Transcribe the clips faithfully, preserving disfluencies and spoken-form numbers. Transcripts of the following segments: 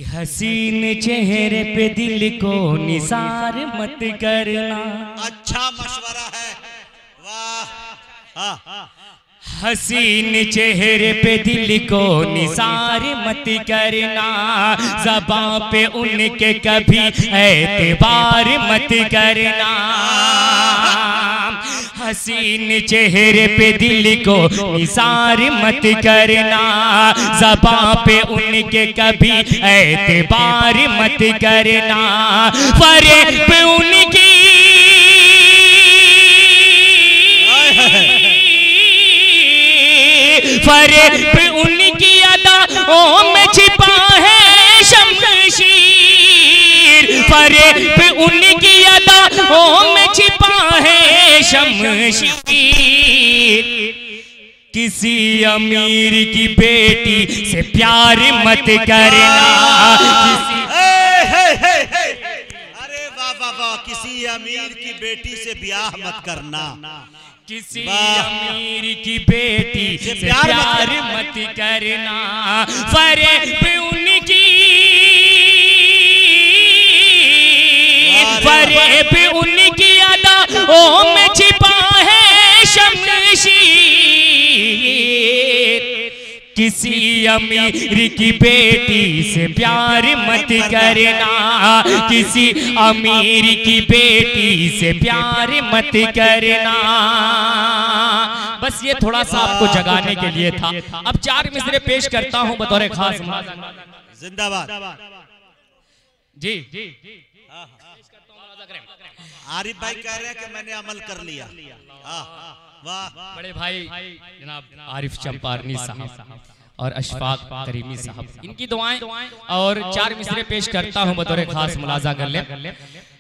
हसीन चेहरे पे दिल को निसार मत करना। अच्छा मशवरा है, वाह। हसीन चेहरे पे दिल को निसार मत करना, ज़बां पे उनके कभी एतबार मत करना। हसीन चेहरे पे दिल को निसार मत करना, ज़बां पे उनके कभी एतबार मत करना। फरेब उनकी फरेब उनकी अदाओं में छिपा है शमशीर, फरेब उनकी अदाओं में छिपा है शमशीर। किसी अमीर की बेटी से प्यार मत करना। किसी अरे वाह वाह वाह, किसी अमीर की बेटी से ब्याह मत करना। किसी अमीर की बेटी से प्यार मत करना। फरेब उनकी फरेब उनकी अदाओं में छिपा है शमशीर। किसी अमीर की बेटी से प्यार मत करना, किसी अमीर की बेटी से प्यार मत करना। बस ये थोड़ा सा आपको जगाने के लिए था। अब चार मिसरे पेश करता हूं बतौर खास। जिंदाबाद जी। आरिफ भाई कह रहे हैं कि मैंने अमल कर लिया। वाह। बड़े भाई जनाब आरिफ चंपारनी साहब और अशफाक करीमी साहब, इनकी दुआएं और चार मिसरे पेश करता हूं बतौर खास। मुलाजा कर ले,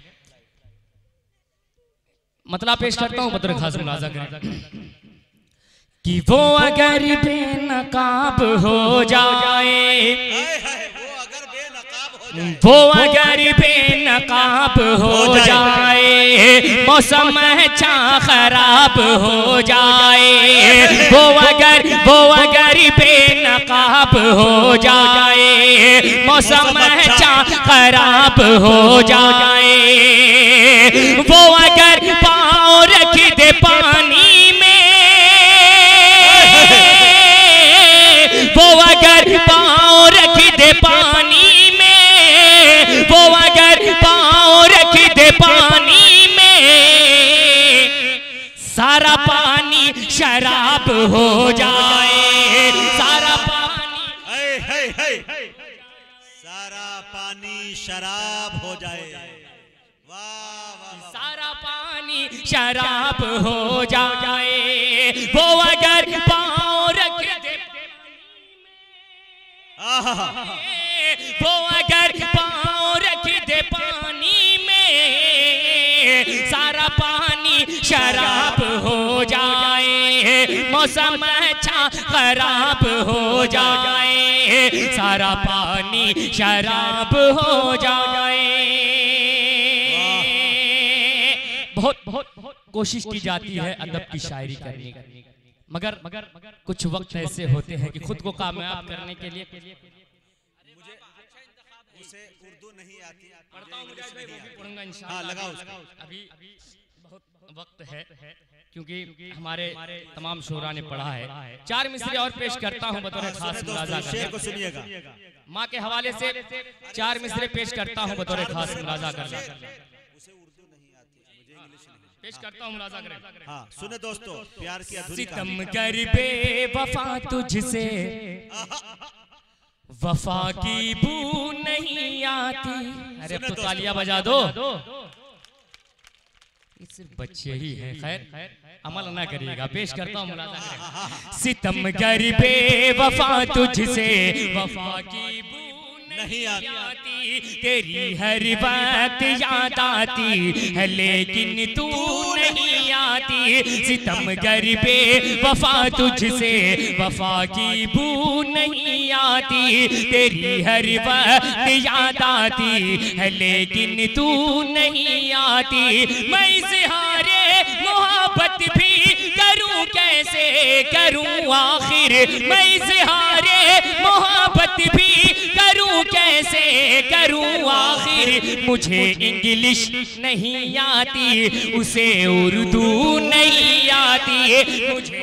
मतलब पेश करता हूं बतौर खास। मुलाजा कर कि वो अगर बेनकाब हो जाए, वो अगर बेनकाब हो जाए, मौसम अच्छा खराब हो जाए। वो अगर वो अगर बेनकाब हो जाए, मौसम अच्छा खराब हो जाए। वो अगर पाँव रख दे पानी में, वो अगर पाँव रख दे पानी में, वो अगर पाँव रख दे पानी में, सारा पानी शराब हो जाए। सारा पानी है, है, है, है। सारा पानी शराब हो जाए। वाह वाह। सारा पानी शराब हो जाए। वो अगर पाँव रख दे, वो अगर पाँव रख दे पानी में, सारा पानी शराब हो जाए। मौसम अच्छा खराब हो जाए, सारा पानी शराब हो जाए। बहुत बहुत कोशिश की जाती है अदब की शायरी करने की, मगर मगर कुछ वक्त ऐसे होते हैं कि खुद को कामयाब करने के लिए मुझे उसे उर्दू नहीं आती, पढ़ता हूं, पढ़ूंगा इंशाअल्लाह। हाँ, लगाओ। अभी बहुत वक्त है क्योंकि हमारे तमाम शोरा ने पढ़ा है। चार मिसरे और पेश करता हूं बतौर खास। मुलाजा शेर को सुनिएगा। माँ के हवाले से चार मिसरे पेश करता हूं बतौर खास। मुलाजा कर पेश करता हूँ। मुलाजा करें। हाँ, सुने दोस्तों, प्यार की अधूरी सितम कर बेवफा तुझसे वफा की बू नहीं आती। अरे अब तो तालियां बजा दो, सिर्फ बच्चे ही हैं। खैर अमल ना करिएगा। पेश करता हूँ। मुलाजा करें। सितम कर बेवफा तुझसे वफा की बू नहीं आती, तेरी हर बात याद आती है लेकिन तू नहीं आती। सितम गरीबे वफा तुझसे वफा की बू नहीं आती, तेरी हर बात याद आती है लेकिन तू नहीं आती। मैं इज़हारे मोहब्बत भी करूं कैसे करूं आखिर, मैं इज़हारे मोहब्बत भी करूं कैसे आखिर मुझे इंग्लिश नहीं आती, उसे उर्दू नहीं आती, मुझे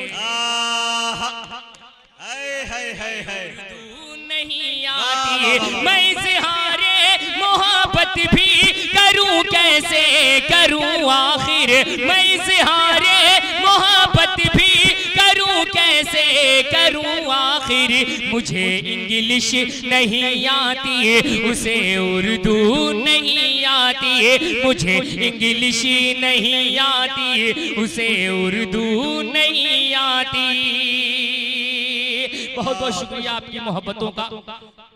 उर्दू नहीं आती। मैं इज़हारे मोहब्बत भी करूं कैसे करूं आखिर, मैं इज़हारे मोहब्बत भी करूं कैसे करूं आखिर, मुझे इंग्लिश नहीं आती, उसे उर्दू नहीं आती, मुझे इंग्लिश नहीं आती, उसे उर्दू नहीं आती। बहुत बहुत शुक्रिया आपकी मोहब्बतों का।